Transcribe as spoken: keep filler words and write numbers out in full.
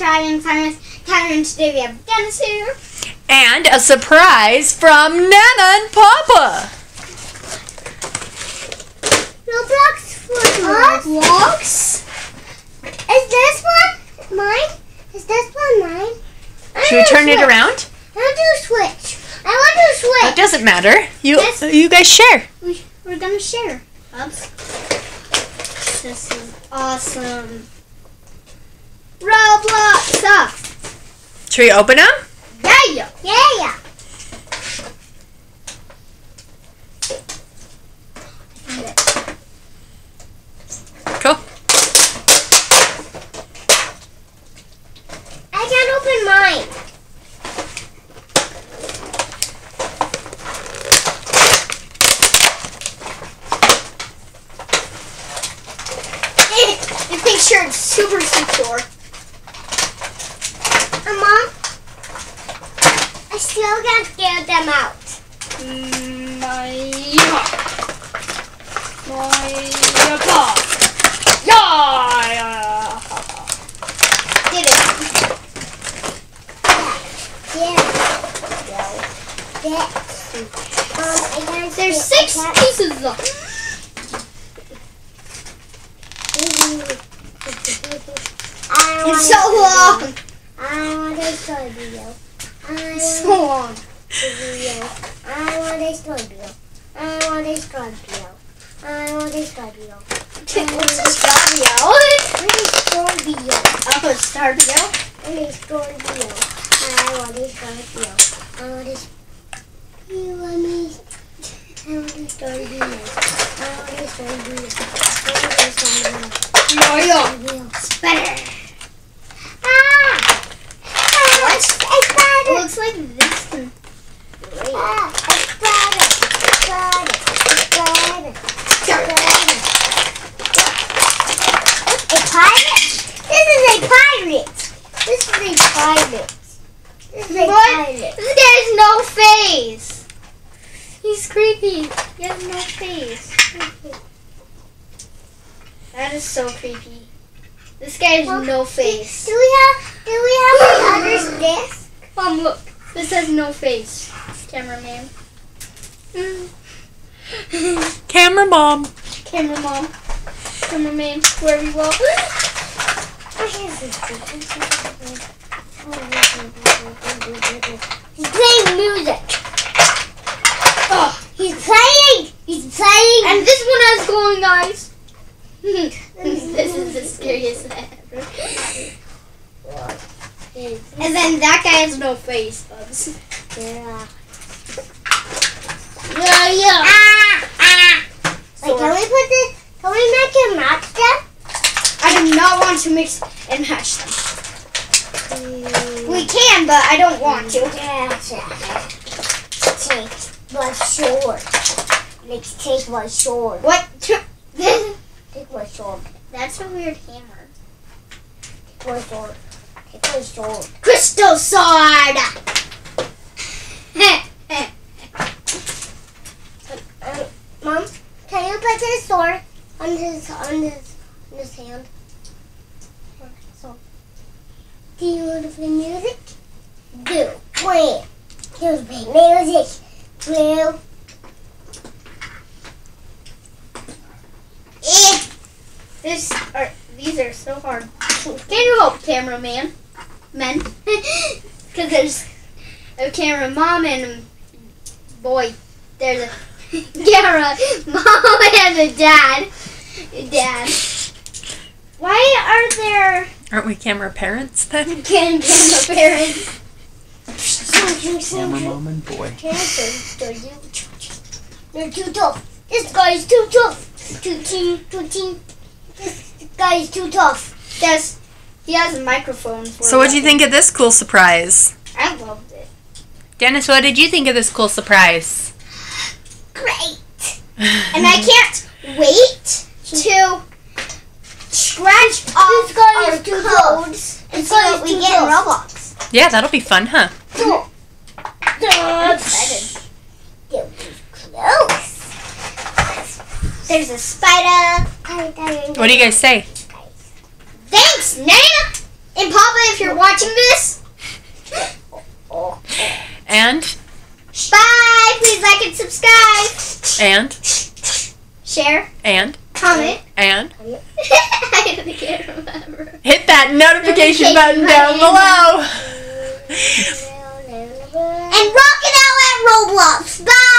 Italian Finance Tyler, and today we have Dennis here. And a surprise from Nana and Papa. Roblox for Roblox? Is this one mine? Is this one mine? Should we turn it around? I want to switch. I want to switch. It doesn't matter. You Yes. you guys share. We, we're going to share. Oops. This is awesome. Roblox. Uh. Should we open them? Yeah, yeah, yeah. Cool. I can't open mine. The picture is super secure. Uh, Mom, I still can't get them out. Mm, my my pa. Yeah. Did it? Yeah. Yeah. Um, I can't There's get- six I can't- pieces of. I It's want so a long. I want a story video. I want It's so long. a video. I want a story video. I want a story video. I want a story video. What's a Stabio? I want a story video. Oh, a Stabio? I want a story video. I want a story video. I want a. You want me? I want a story video. I want a story video. I want a story video. Yeah, yeah. Video. Better. Ah! Ah! What? A spider! It looks like this one. Ah! A spider! A spider! A spider! A pirate? This is a pirate! This is a pirate. This is a What? pirate. This guy has no face. He's creepy. He has no face. That is so creepy. This guy has Mom, no face. Do we have do we have the other disc? Mom, look. This has no face. Cameraman. Camera mom. Camera mom. Cameraman. Where we go. He's playing music. Oh, He's playing. He's playing. and this one has glowing eyes. This is the scariest ever. And then that guy has no face, Bubs. Yeah. Yeah, yeah. Ah, ah. Wait, can we put this? Can we make it match them? I do not want to mix and match them. We can, but I don't want to. Take my sword. Let's take my sword. What? Take my sword. That's a weird hammer. Take my sword. Take my sword. Crystal sword! Um, Mom, can you put this sword on his on his on his hand? So, do you want to play music? Do. Play. Do you play music? Play. Eh. This are these are so hard. Can you help, cameraman? Men, because there's a camera mom and a boy. There's a camera mom and a dad. Dad. Why are there Aren't we camera parents then? can camera parents? Camera mom and boy. They're too tough. This guy is too tough. Too team, too team. This guy is too tough. Yes, he has a microphone. For So what do you think of this cool surprise? I loved it. Dennis, what did you think of this cool surprise? Great. And I can't wait to scratch off This guy our is too codes and This see guy what is we too get in tough. Roblox. Yeah, that'll be fun, huh? I'm excited. Get close. There's a spider. What do you guys say? Thanks, Nana And Papa, if you're watching this, And, bye. Please like and subscribe. and, Share. and, Comment. and I can't remember. hit that notification Notification button down button. below. And rock it out at Roblox. Bye.